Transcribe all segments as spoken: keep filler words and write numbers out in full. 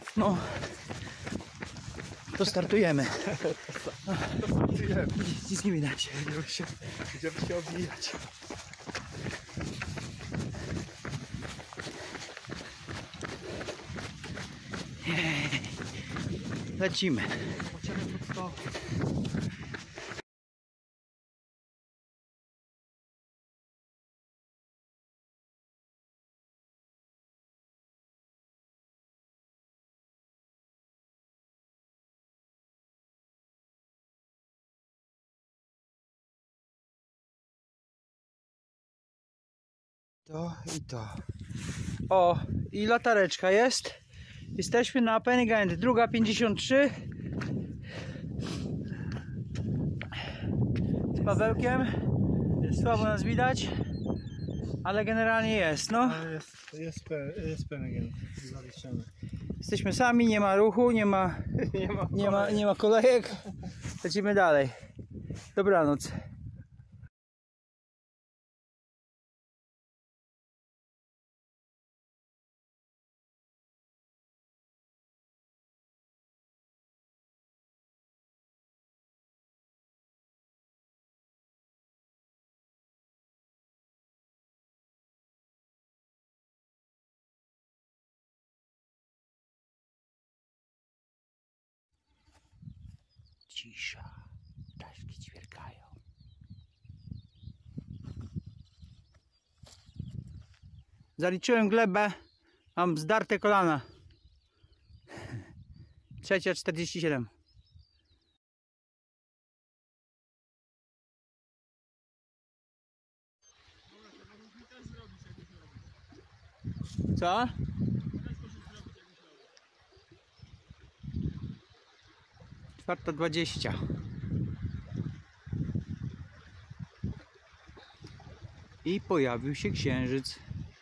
No. To startujemy. To startujemy. Nic, nic nie widać. Będziemy się, będziemy się obijać. Lecimy. Zobaczymy pod to. To i to. O, i latareczka jest. Jesteśmy na Penig End, druga pięćdziesiąt trzy. Z Pawełkiem. Słabo nas widać, ale generalnie jest, no. Ale jest, jest, pe, jest Penegen zaliczony. Jesteśmy sami, nie ma ruchu, nie ma, Nie ma, nie ma, nie ma kolejek. Lecimy dalej. Dobranoc. Cisza. Ptaszki ćwierkają. Zaliczyłem glebę. Mam zdarte kolana. Trzecia czterdzieści siedem. Co? Czwarta dwadzieścia. I pojawił się księżyc.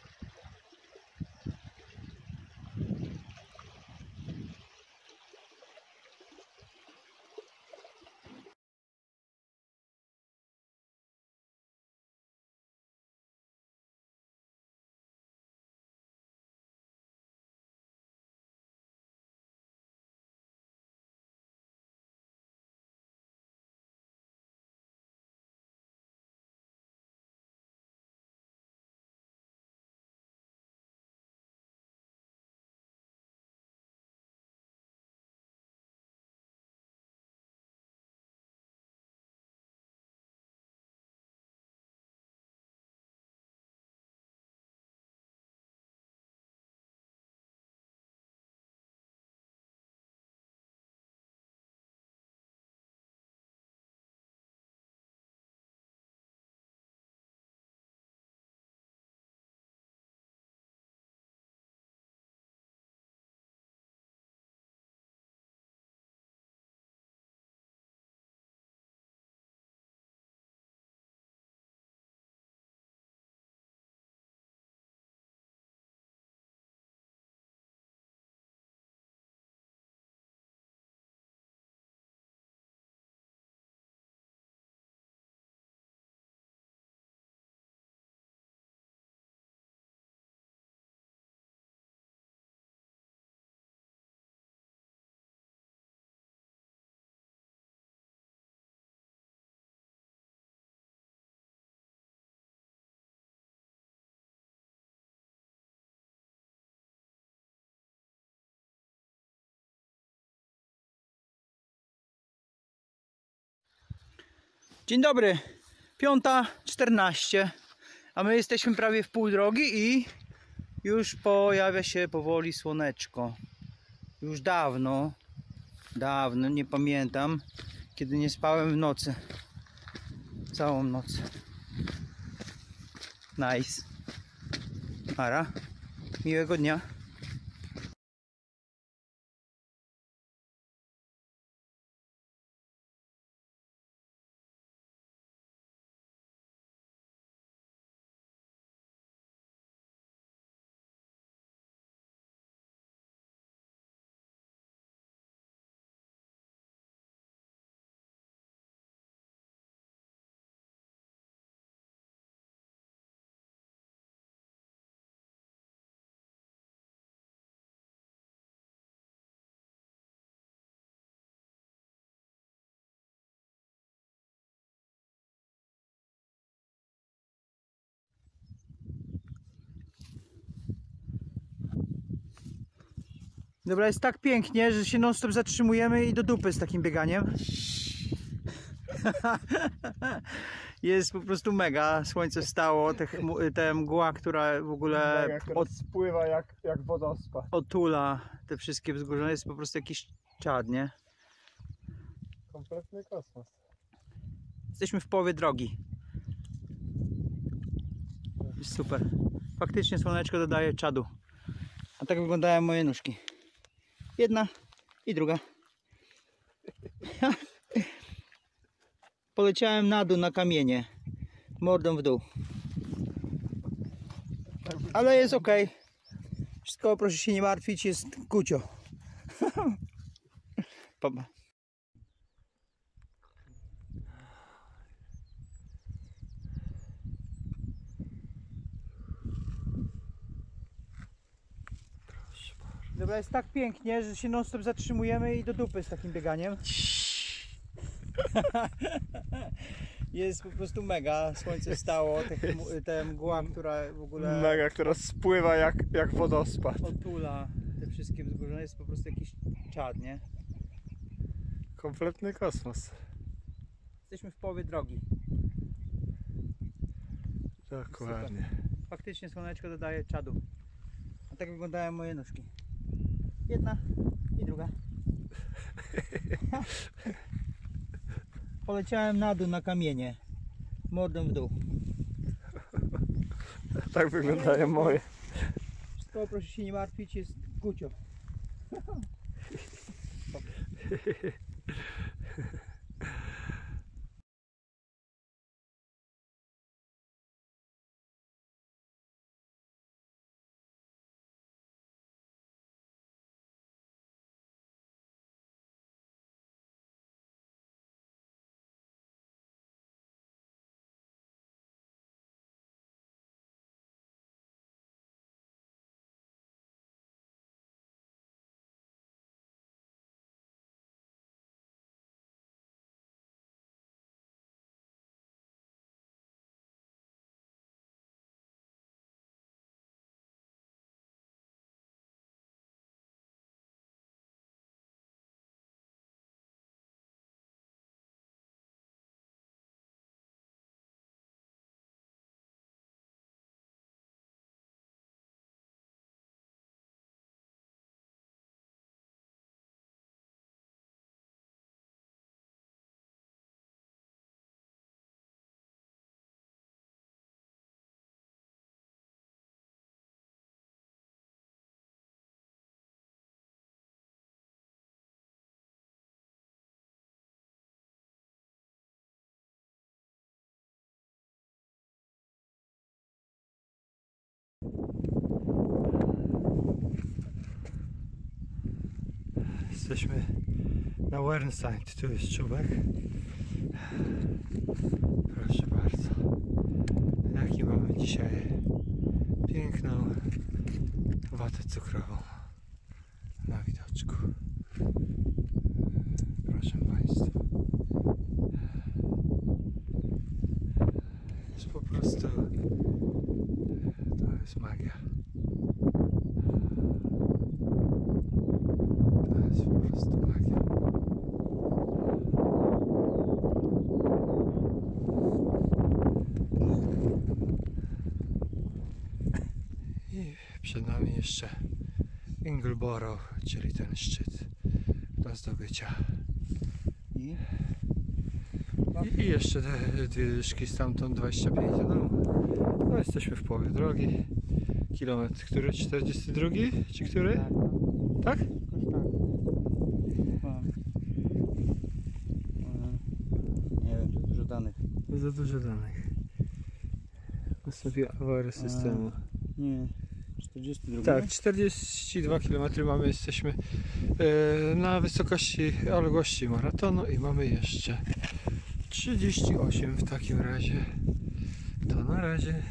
Dzień dobry, piąta czternaście, a my jesteśmy prawie w pół drogi i już pojawia się powoli słoneczko. Już dawno, dawno, nie pamiętam, kiedy nie spałem w nocy, całą noc. Nice. Ara, miłego dnia. Dobra, jest tak pięknie, że się non stop zatrzymujemy i do dupy z takim bieganiem. Jest po prostu mega, słońce wstało, te, chmu- te mgła, która w ogóle Mega, która od, spływa jak, jak wodospad. otula te wszystkie wzgórza, jest po prostu jakiś czad, nie? Kompletny kosmos. Jesteśmy w połowie drogi. Jest super. Faktycznie słoneczko dodaje czadu. A tak wyglądają moje nóżki. Jedna i druga. Poleciałem na dół na kamienie. Mordą w dół. Ale jest ok. Wszystko, proszę się nie martwić, jest kucio. Papa. Dobra, jest tak pięknie, że się non stop zatrzymujemy i do dupy z takim bieganiem. Jest po prostu mega, słońce wstało, te, chmu- te mgła, która w ogóle Mega, która spływa jak, jak wodospad. otula te wszystkie wzgórza, jest po prostu jakiś czad, nie? Kompletny kosmos. Jesteśmy w połowie drogi. Dokładnie. Faktycznie słoneczko dodaje czadu. A tak wyglądają moje nóżki. Jedna i druga. Poleciałem na dół na kamienie. Mordą w dół. Tak wyglądają moje. Wszystko, proszę się nie martwić, jest kucio. Jesteśmy na Whernside, tu jest czubek. Proszę bardzo. Jaki mamy dzisiaj piękną watę cukrową na widoczku. Proszę Państwa. Jest po prostu, to jest magia. To jest po prostu magia. I przed nami jeszcze Ingleborough, czyli ten szczyt do zdobycia. I? I, i jeszcze te dwie dyszki stamtąd, dwadzieścia pięć do domu. No, jesteśmy w połowie drogi. Kilometr, który? czterdziesty drugi? Czy który? Tak? Jakoś tak. A. A. Nie wiem, to dużo danych. Za dużo danych. Nastąpiła awaria systemu. Nie, czterdzieści dwa. Tak, czterdzieści dwa kilometry mamy, jesteśmy e, na wysokości odległości maratonu i mamy jeszcze trzydzieści osiem w takim razie. To na razie.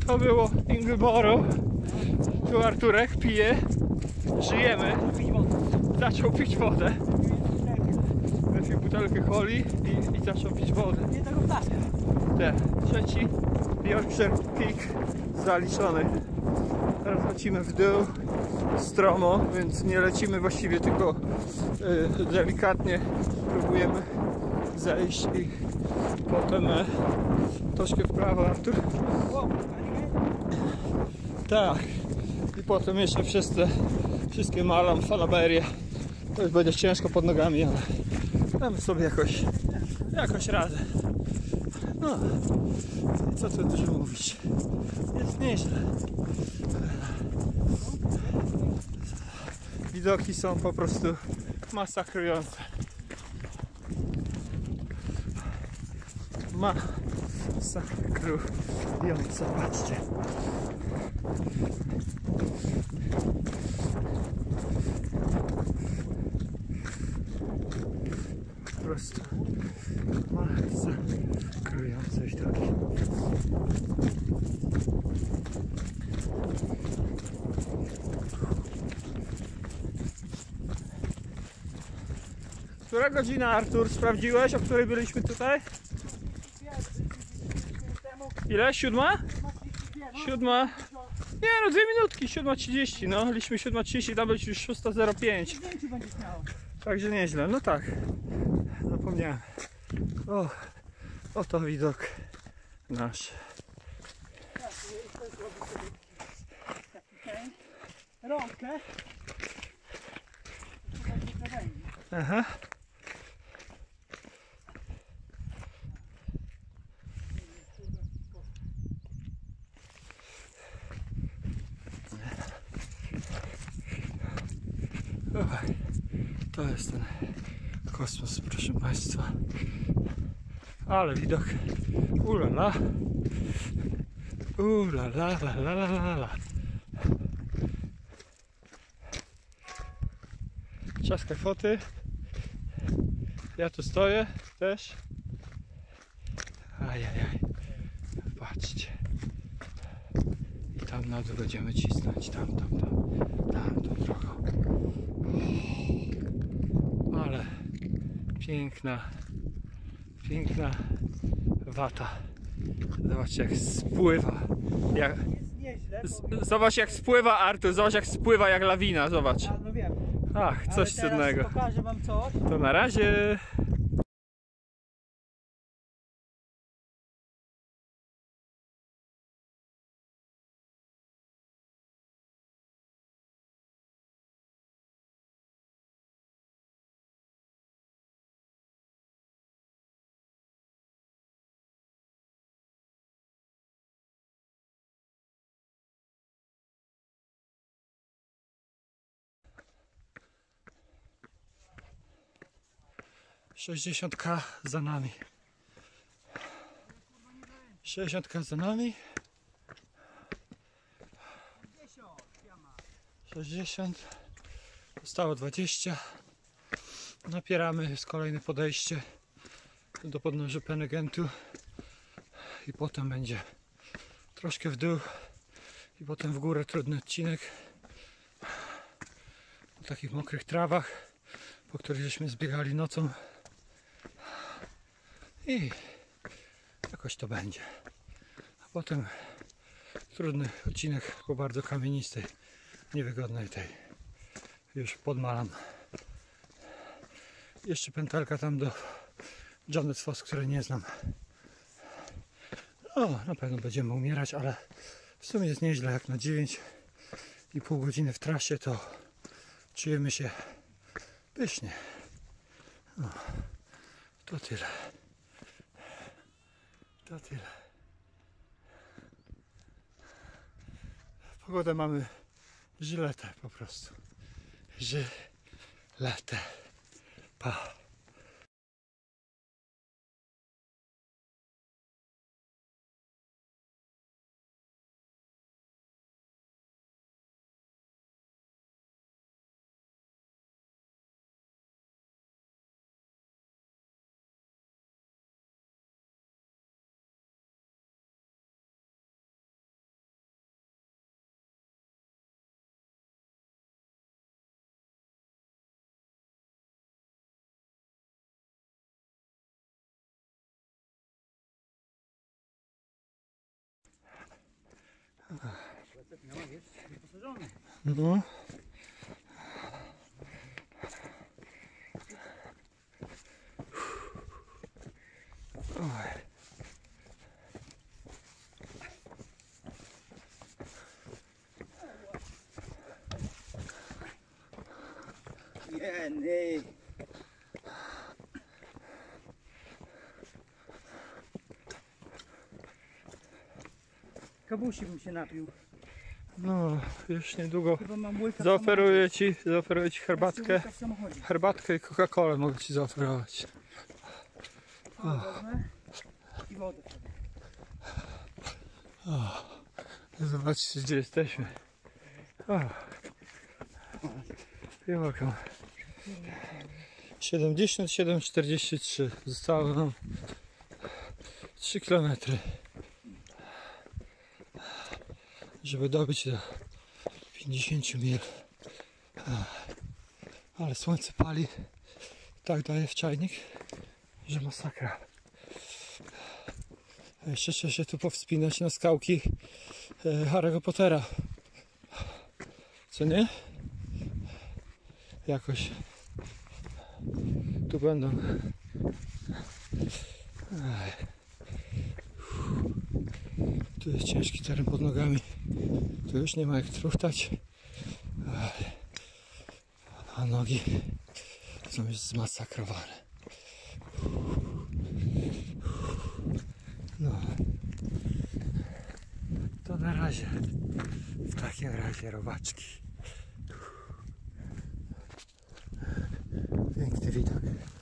To było Ingleboro. Tu Arturek pije. Żyjemy. Zaczął pić wodę. Trafił butelkę coli i, i zaczął pić wodę. Nie tego flaszkę. Te, trzeci Yorkshire Pig zaliczony. Teraz lecimy w dół stromo, więc nie lecimy właściwie, tylko y, delikatnie próbujemy zejść i potem y, troszkę w prawo, Artur. Tak. I potem jeszcze przez te wszystkie malam, fanaberie. To już będzie ciężko pod nogami, ale damy sobie jakoś, jakoś radę. No i co tu dużo mówić. Jest nieźle. Widoki są po prostu masakrujące. Masakrujące, patrzcie. Po prostu masakrujące widoki. Która godzina, Artur, sprawdziłeś, o której byliśmy tutaj? Ile? Siódma? Siódma. Nie no, dwie minutki, siódma trzydzieści, no. Byliśmy siódma trzydzieści, tam być już szósta zero pięć. Także nieźle, no tak. Zapomniałem. O, oto widok nasz. Rąkę. Aha. To jest ten kosmos, proszę Państwa. Ale widok. Ulala. Ulala, la la la la la. Trzaskaj foty. Ja tu stoję też. Ajajaj. Patrzcie. I tam na dół będziemy cisnąć. Tam, tam, tam. Tam tą drogą. Ale piękna, piękna wata. Zobaczcie jak spływa. Jak, z, zobacz jak spływa, Artur. Zobacz jak spływa jak lawina. Zobacz. A, no wiem. Ach, coś Ale teraz cudnego. pokażę wam coś. To na razie. sześćdziesiąt kilometrów za nami. sześćdziesiąt kilometrów za nami. sześćdziesiąt. Zostało dwadzieścia. Napieramy, jest kolejne podejście do podnóża Penegentu. I potem będzie troszkę w dół. I potem w górę trudny odcinek. Po takich mokrych trawach, po których żeśmy zbiegali nocą. I jakoś to będzie. A potem trudny odcinek po bardzo kamienistej, niewygodnej tej już podmalam. Jeszcze pętelka tam do John's Foss, której nie znam. O, na pewno będziemy umierać, ale w sumie jest nieźle. Jak na dziewięć i pół godziny w trasie, to czujemy się pysznie. No, to tyle. To tyle. Pogodę mamy żyletę po prostu. Żyletę. Pa. No. Oj. Jeny. Kabusi bym się napił. No, już niedługo Chyba mam łyka w zaoferuję ci, zaoferuję ci samochodzie. herbatkę, Łyka w samochodzie. herbatkę i Coca-Colę mogę ci zaoferować. Wezmę i wodę sobie. Zobaczcie, gdzie jesteśmy. O. You're welcome. siedemdziesiąt siedem czterdzieści trzy. Zostało nam trzy kilometry, żeby dobyć do pięćdziesiąt mil. Ale słońce pali, tak daje w czajnik, że masakra. Jeszcze trzeba się tu powspinać na skałki e, Harry'ego Pottera. Co nie? Jakoś tu będą. Ej. Tu jest ciężki teren pod nogami. Tu już nie ma jak truchtać. Ej. A nogi są już zmasakrowane. No. To na razie. W takim razie robaczki. Piękny widok.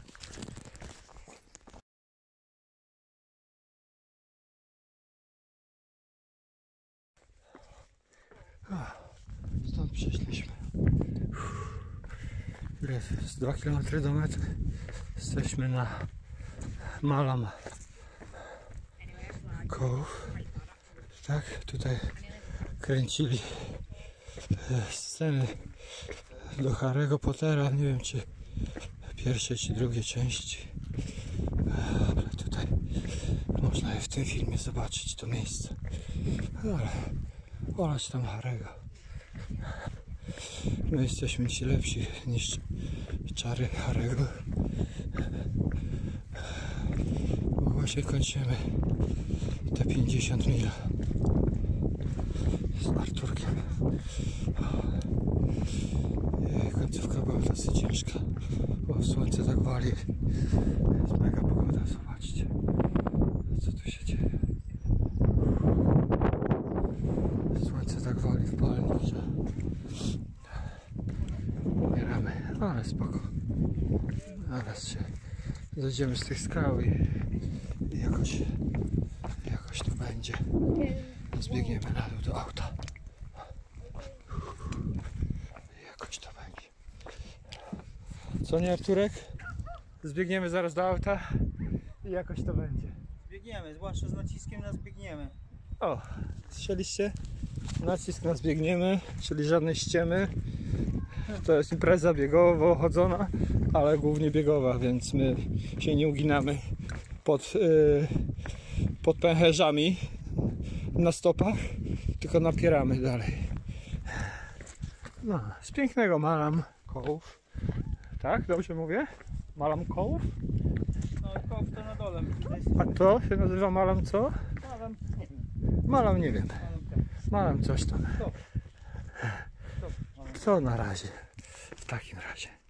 Stąd przyszliśmy. Jest dwa kilometry do mety. Jesteśmy na Malam Cove. Tak, tutaj kręcili sceny do Harry'ego Pottera. Nie wiem, czy pierwszej, czy drugiej części. Ale tutaj można je w tym filmie zobaczyć, to miejsce. Ale olać tam Harry'ego. My jesteśmy ci lepsi niż czary Harry'ego. Bo właśnie kończymy te pięćdziesiąt mil z Arturkiem. I końcówka była dosyć ciężka, bo słońce tak wali. Jest mega pogoda, zobaczcie, co tu się dzieje. Słońce tak wali w palnik, że umieramy, ale spoko. Zaraz się zejdziemy z tych skał i, i jakoś, jakoś to będzie. Zbiegniemy na dół do auta. Jakoś to będzie. Co nie, Arturek? Zbiegniemy zaraz do auta i jakoś to będzie. Zbiegniemy, zwłaszcza z naciskiem na zbiegniemy. O, słyszeliście? Nacisk na zbiegniemy, czyli żadnej ściemy. To jest impreza biegowo chodzona, ale głównie biegowa, więc my się nie uginamy pod, yy, pod pęcherzami na stopach, tylko napieramy dalej. No, z pięknego Malam Cove. Tak? Dobrze mówię? Malam Cove? No, kołów to na dole. A to się nazywa Malam co? Malam, nie wiem. Malam nie wiem. Malam ten. Malam coś tam. Stop. Stop. Malam. Co na razie? W takim razie.